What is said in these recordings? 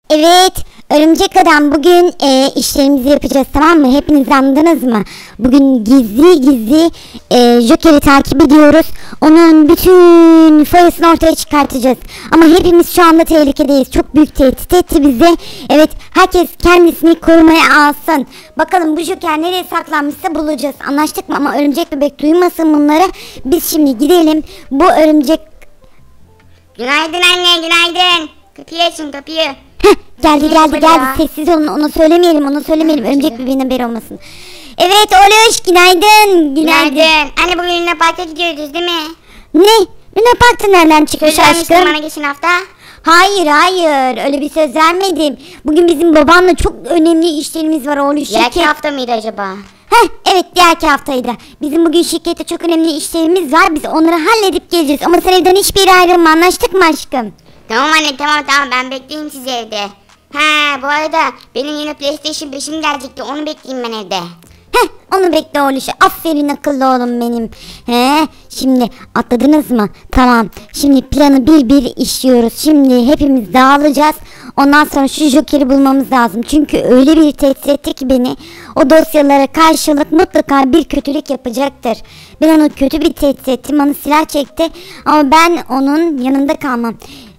Evet, Örümcek Adam bugün işlerimizi yapacağız, tamam mı? Hepiniz anladınız mı? Bugün gizli gizli Joker'i takip ediyoruz. Onun bütün foyasını ortaya çıkartacağız. Ama hepimiz şu anda tehlikedeyiz. Çok büyük tehdit etti bize. Evet, herkes kendisini korumaya alsın. Bakalım bu Joker nereye saklanmışsa bulacağız. Anlaştık mı? Ama Örümcek Bebek duymasın bunları. Biz şimdi gidelim. Bu örümcek... Günaydın anne, günaydın. Kapıyı açın, kapıyı. Heh, geldi Ya. sessiz olun, ona söylemeyelim örümcek bebeğin haberi olmasın. Evet Oluş, günaydın. Günaydın. Anne bugün Luna Park'a gidiyoruz değil mi? Ne? Luna Park'ta nereden çıkmış Söz vermiştin aşkım? bana geçen hafta. Hayır öyle bir söz vermedim. Bugün bizim babamla çok önemli işlerimiz var Oluş. Diğerki hafta mıydı acaba? Heh, evet diğerki haftaydı. Bizim bugün şirkette çok önemli işlerimiz var. Biz onları halledip geleceğiz. Ama sen evden hiçbir yere ayrılma, anlaştık mı aşkım? Tamam anne, tamam ben bekleyeyim sizi evde. Ha, bu arada benim yeni PlayStation 5'im gelecekti, onu bekleyeyim ben evde. Heh, onu bekle Oluşu. Aferin akıllı oğlum benim. Şimdi atladınız mı? Tamam. Şimdi planı bir işliyoruz. Şimdi hepimiz dağılacağız. Ondan sonra şu Joker'i bulmamız lazım. Çünkü öyle bir tehdit etti ki beni. O dosyalara karşılık mutlaka bir kötülük yapacaktır. Ben onu kötü bir tehdit ettim. Bana silah çekti. Ama ben onun yanında kalmam.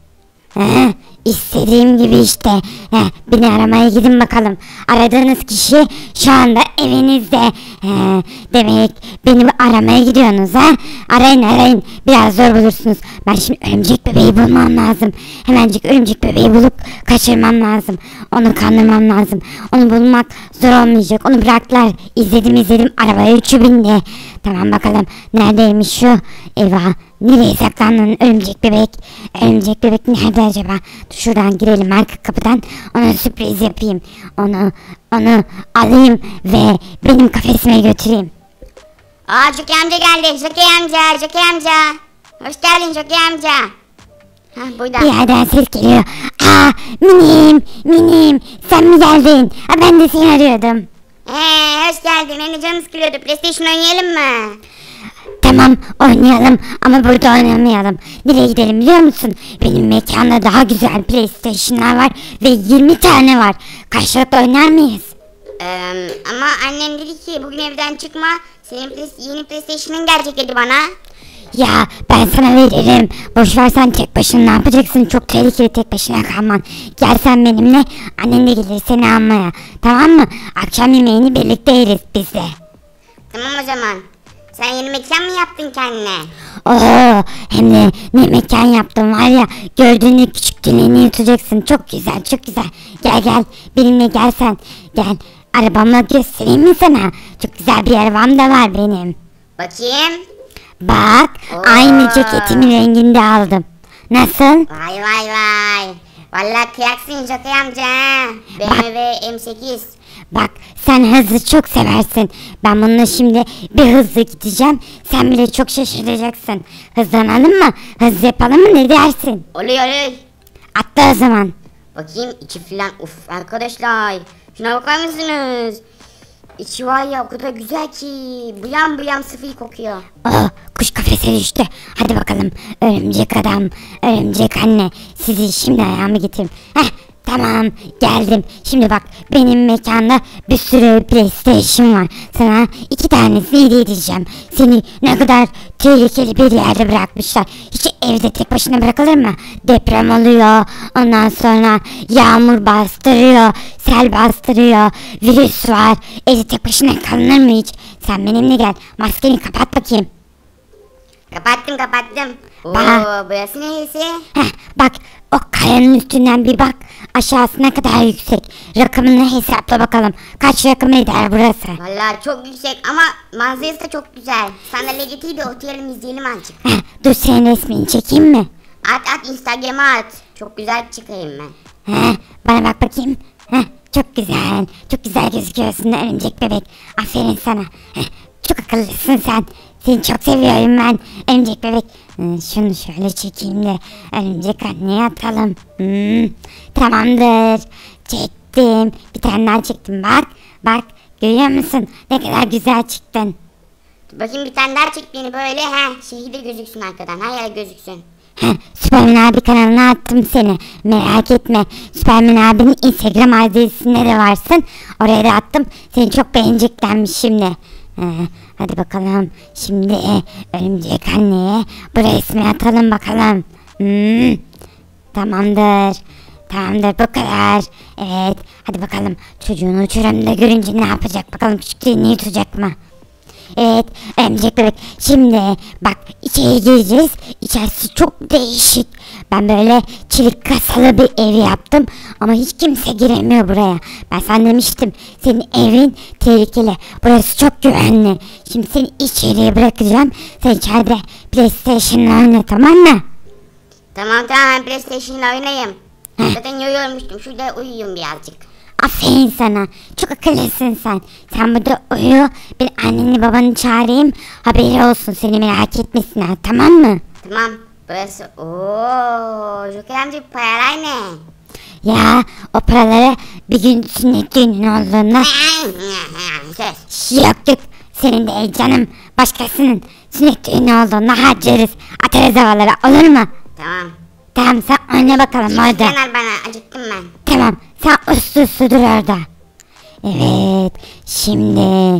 İstediğim gibi işte. Beni aramaya gidin bakalım. Aradığınız kişi şu anda evinizde. Demek beni aramaya gidiyorsunuz ha? Arayın. Biraz zor bulursunuz. Ben şimdi örümcek bebeği bulmam lazım. Hemencik örümcek bebeği bulup kaçırmam lazım. Onu kandırmam lazım. Onu bulmak zor olmayacak. Onu bıraktılar. İzledim. Arabaya üçü bindi. Tamam bakalım. Neredeymiş şu? Eyvah. Nereye saklandın örümcek bebek? Örümcek bebek nerede acaba? Dur şuradan girelim arka kapıdan. Ona sürpriz yapayım. Onu alayım ve benim kafesime götüreyim. Aa, Joker amca geldi. Joker amca. Hoş geldin Joker amca. Hah, burada. Bir yerden ses geliyor. Aa, minim. Sen mi geldin? Ben de seni arıyordum. Hoş geldin. Benim de canım sıkılıyordu. PlayStation oynayalım mı? Tamam oynayalım ama burada oynamayalım. Nereye gidelim biliyor musun? Benim mekanda daha güzel PlayStation'lar var ve 20 tane var. Karşılıklı oynar mıyız? Ama annem dedi ki bugün evden çıkma. Senin yeni PlayStation'ın gelecek dedi bana. Ya ben sana veririm. Boş ver, sen tek başına ne yapacaksın? Çok tehlikeli tek başına kalman. Gel sen benimle, annen de gelir seni almaya. Tamam mı? Akşam yemeğini birlikte yeriz biz de. Tamam o zaman. Sen yeni mekan mı yaptın kendine? Oo, hem de ne mekan yaptım var ya, gördüğünde küçük dileğini yutacaksın. Çok güzel. Gel benimle, gel sen. Gel, arabamla göstereyim mi sana? Çok güzel bir arabam da var benim. Bakayım. Bak, aynı ceketimin renginde aldım. Nasıl? Vay. Vallahi kıyaksın Joker amca. BMW M8. Bak, sen hızlı çok seversin. Ben bununla şimdi bir hızlı gideceğim. Sen bile çok şaşıracaksın. Hızlanalım mı? Hızlı yapalım mı, ne dersin? Oluyor. Atla o zaman. Bakayım içi filan. Uf arkadaşlar. Şuna bakar mısınız? İçi var ya o kadar güzel ki. Buyam sıfır kokuyor. Oh, kuş kafese düştü. Hadi bakalım örümcek adam, örümcek anne. Sizi şimdi ayağımı getireyim. Tamam geldim. Şimdi bak, benim mekanda bir sürü PlayStation var. Sana 2 tanesini hediye edeceğim. Seni ne kadar tehlikeli bir yerde bırakmışlar. Hiç evde tek başına bırakılır mı? Deprem oluyor. Ondan sonra yağmur bastırıyor. Sel bastırıyor. Virüs var. Evde tek başına kalınır mı hiç? Sen benimle gel. Maskeni kapat bakayım. Kapattım. Oo, burası neresi? Bak, o kayanın üstünden bir bak. Aşağısı ne kadar yüksek. Rakamını hesapla bakalım. Kaç rakım eder burası? Vallahi çok yüksek ama manzarası da çok güzel. Sandalye getir de oturalım izleyelim azıcık. Dur, senin resmini çekeyim mi? At Instagram'a at. Çok güzel çıkayım ben. Bana bak bakayım. Çok güzel gözüküyorsun örümcek bebek. Aferin sana. Çok akıllısın sen. Seni çok seviyorum ben örümcek bebek. Şunu şöyle çekeyim de örümcek anneye atalım. Tamamdır. Çektim. Bir tane daha çektim, bak. Görüyor musun? Ne kadar güzel çıktın. Dur bakayım bir tane daha çek beni böyle. Şehirde gözüksün arkadan. Her yer gözüksün. Süpermen abi kanalına attım seni. Merak etme. Süpermen abinin Instagram adresinde de varsın. Oraya da attım. Seni çok beğeneceklermiş şimdi. Hadi bakalım. Şimdi örümcek anneye bu resmi atalım bakalım. Tamamdır. Tamamdır bu kadar. Evet. Hadi bakalım. Çocuğunu uçurumda görünce ne yapacak bakalım. Küçükliğini yutacak mı? Evet, örümcek bebek. Şimdi bak içeri gireceğiz. İçerisi çok değişik. Ben böyle çelik kasalı bir ev yaptım. Ama hiç kimse giremiyor buraya. Ben sana demiştim. Senin evin tehlikeli. Burası çok güvenli. Şimdi seni içeriye bırakacağım. Sen içeride PlayStation'la oyna, tamam mı? Tamam ben PlayStation'la oynayayım. Zaten yorulmuştum. Şurada uyuyayım birazcık. Aferin sana. Çok akıllısın sen. Sen burada uyu. Ben anneni babanı çağırayım. Haberi olsun, seni merak etmesinler, tamam mı? Tamam. Burası Joker amca paralar ne? Ya o paraları bir gün sünnet düğünün olduğunda... Yok yok. Senin değil canım. Başkasının sünnet düğünü olduğunda harcarız. Atarız havalara, olur mu? Tamam. Tamam sen oyna bakalım orada. Yanar bana, acıktım ben. Tamam sen uslu dur orada. Evet şimdi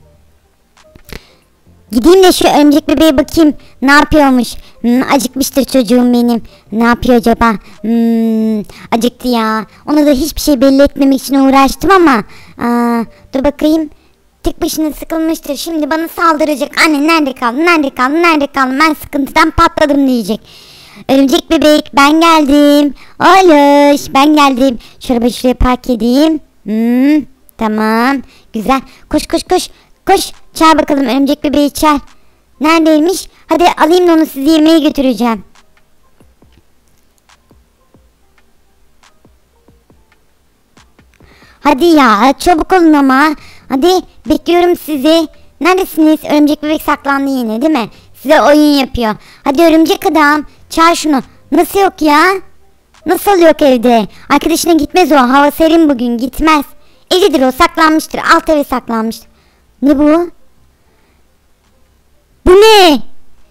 gideyim de şu örümcek bebeğe bakayım ne yapıyormuş. Acıkmıştır çocuğum benim. Ne yapıyor acaba? Acıktı ya. Ona da hiçbir şey belli etmemek için uğraştım ama dur bakayım. Tek başına sıkılmıştır. Şimdi bana saldıracak. Anne nerede kaldın? Nerede kaldın? Nerede kaldın? Ben sıkıntıdan patladım diyecek. Örümcek bebek ben geldim. Oluş ben geldim. Şöyle şuraya park edeyim. Tamam. Güzel. Koş koş koş. Koş. Çağır bakalım örümcek bebeği çağır. Neredeymiş? Hadi alayım da onu sizi yemeğe götüreceğim. Hadi ya çabuk olun ama. Hadi bekliyorum sizi. Neredesiniz? Örümcek bebek saklandı yine değil mi? Size oyun yapıyor. Hadi örümcek adam. Çağır şunu. Nasıl yok ya? Nasıl yok evde? Arkadaşına gitmez o. Hava serin bugün. Gitmez. Evdedir o. Saklanmıştır. Alt eve saklanmıştır. Ne bu? Bu ne?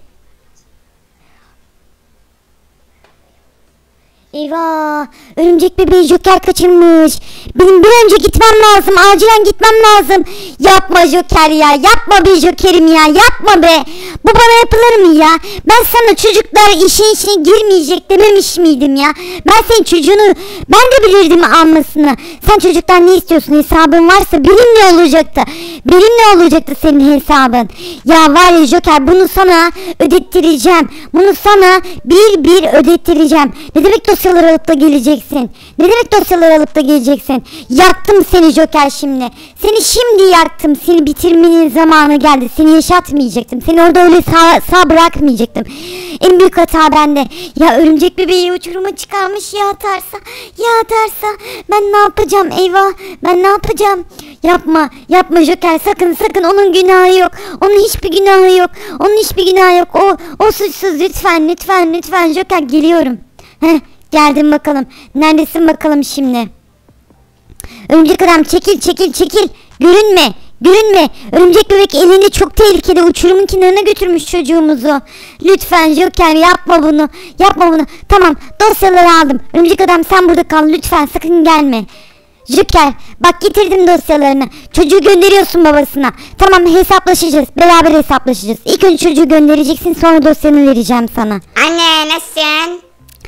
Eyvah! Örümcek bebeği Joker kaçırmış. Benim bir önce gitmem lazım. Acilen gitmem lazım. Yapma Joker ya. Yapma be Joker'im ya. Yapma be. Bu bana yapılır mı ya? Ben sana çocuklar işin içine girmeyecek dememiş miydim ya? Ben senin çocuğunu ben de bilirdim almasını. Sen çocuktan ne istiyorsun? Hesabın varsa benimle olacaktı. Benimle olacaktı senin hesabın. Ya var ya Joker bunu sana ödettireceğim. Bunu sana bir ödettireceğim. Ne demek dosyaları alıp da geleceksin? Ne demek dosyaları alıp da geleceksin? Yaktım seni Joker şimdi. Seni şimdi yaktım. Seni bitirmenin zamanı geldi. Seni yaşatmayacaktım. Seni orada öyle sağ bırakmayacaktım. En büyük hata bende. Ya örümcek bebeği uçuruma çıkarmış ya atarsa. Ya atarsa ben ne yapacağım? Eyvah ben ne yapacağım? Yapma yapma Joker sakın onun günahı yok. Onun hiçbir günahı yok. Onun hiçbir günahı yok. O suçsuz lütfen Joker geliyorum. Heh, geldim bakalım. Neredesin bakalım şimdi? Örümcek adam çekil. Görünme. Örümcek bebek elinde çok tehlikeli. Uçurumun kenarına götürmüş çocuğumuzu. Lütfen Joker yapma bunu. Tamam dosyaları aldım. Örümcek adam sen burada kal. Lütfen sakın gelme. Joker bak getirdim dosyalarını. Çocuğu gönderiyorsun babasına. Tamam hesaplaşacağız. Beraber hesaplaşacağız. İlk önce çocuğu göndereceksin sonra dosyanı vereceğim sana. Anne nasılsın?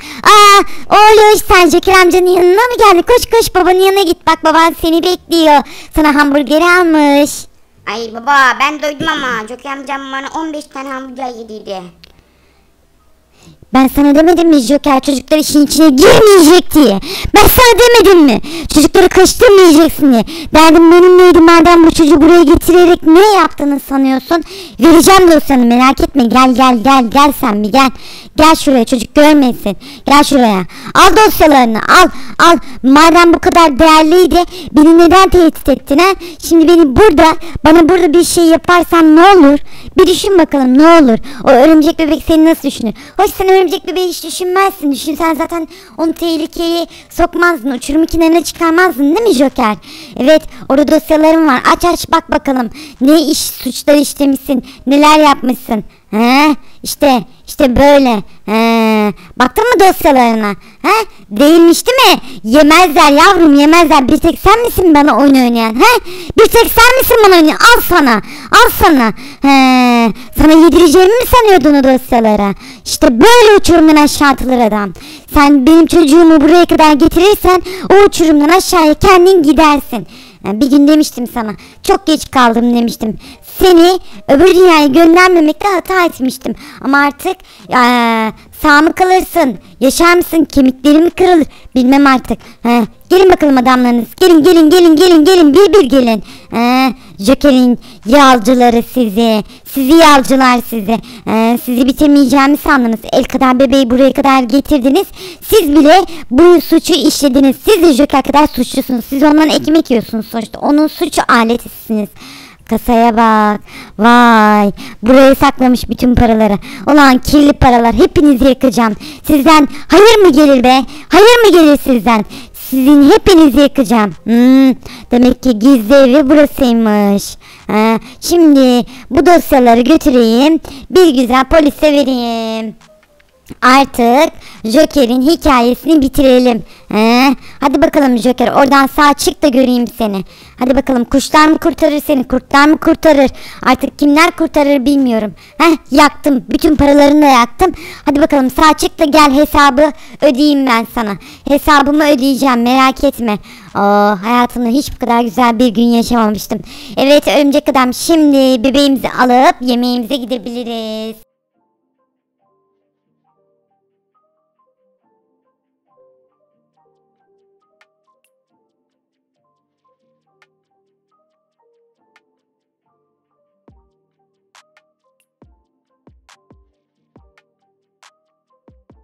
Oğlum sen Joker amcanın yanına mı geldin? Koş babanın yanına git. Bak baban seni bekliyor. Sana hamburgeri almış. Ay baba ben doydum ama Joker amcam bana 15 tane hamburger yediydi. Ben sana demedim mi Joker çocuklar işin içine girmeyecek diye. Ben sana demedim mi? Çocukları karıştırmayacaksın diye. Derdim benim neydi madem bu çocuğu buraya getirerek ne yaptığını sanıyorsun? Vereceğim dosyanı merak etme. Gel sen bir gel. Gel şuraya çocuk görmesin. Gel şuraya. Al dosyalarını al. Madem bu kadar değerliydi beni neden tehdit ettin ha? Şimdi bana burada bir şey yaparsan ne olur? Bir düşün bakalım ne olur? O örümcek bebek seni nasıl düşünür? Hoş sen örümcek bebeği hiç düşünmezsin. Düşünsen zaten onu tehlikeye sokmazdın. Uçurumun kenarına çıkarmazdın değil mi Joker? Evet orada dosyalarım var. Aç bak bakalım. Ne suçlar işlemişsin? Neler yapmışsın? İşte böyle. Baktın mı dosyalarına? He? Değilmiş değil mi? Yemezler yavrum, yemezler. Bir tek sen misin bana oyun oynayan? He? Bir tek sen misin bana oynayan? Al sana. Al sana. He. Sana yedireceğimi mi sanıyordun o dosyalara? İşte böyle uçurumdan aşağı atılır adam. Sen benim çocuğumu buraya kadar getirirsen o uçurumdan aşağıya kendin gidersin. Bir gün demiştim sana. Çok geç kaldım demiştim. Seni öbür dünyaya göndermemekte hata etmiştim. Ama artık sağ mı kalırsın? Yaşar mısın? Kemiklerim mi kırılır? Bilmem artık. Gelin bakalım adamlarınız. Gelin gelin gelin gelin gelin. Bir bir gelin. Joker'in yalcıları sizi. Sizi yalcılar sizi. Sizi bitirmeyeceğimi sandınız. El kadar bebeği buraya kadar getirdiniz. Siz bile bu suçu işlediniz. Siz de Joker kadar suçlusunuz. Siz ondan ekmek yiyorsunuz sonuçta. Onun suçu aletisiniz. Kasaya bak. Vay. Buraya saklamış bütün paraları. Ulan kirli paralar. Hepinizi yakacağım. Sizden hayır mı gelir be? Hayır mı gelir sizden? Sizin hepinizi yakacağım. Demek ki gizli evi burasıymış. Şimdi bu dosyaları götüreyim. Bir güzel polise vereyim. Artık Joker'in hikayesini bitirelim. Hadi bakalım Joker, oradan sağ çık da göreyim seni. Hadi bakalım, kuşlar mı kurtarır seni, kurtlar mı kurtarır? Artık kimler kurtarır bilmiyorum. Yaktım, bütün paralarını da yaktım. Hadi bakalım sağ çık da gel, hesabı ödeyeyim ben sana. Hesabımı ödeyeceğim, merak etme. Hayatımda hiç bu kadar güzel bir gün yaşamamıştım. Evet örümcek adam, şimdi bebeğimizi alıp yemeğimize gidebiliriz.